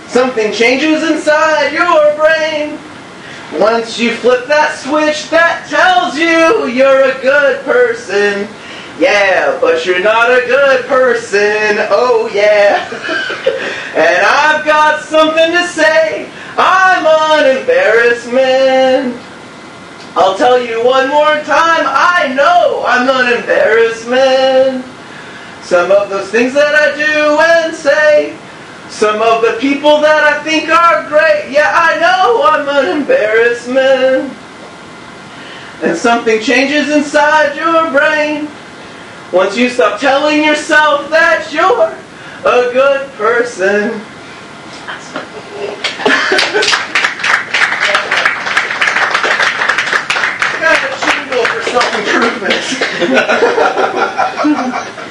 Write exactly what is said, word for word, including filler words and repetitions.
Something changes inside your brain once you flip that switch that tells you you're a good person. Yeah, but you're not a good person. Oh yeah. And I've got something to say. I'm an embarrassment. I'll tell you one more time. I know I'm an embarrassment. Some of those things that I do and say, some of the people that I think are great, yeah, I know I'm an embarrassment. And something changes inside your brain once you stop telling yourself that you're a good person. Kind of jingle for self-improvement.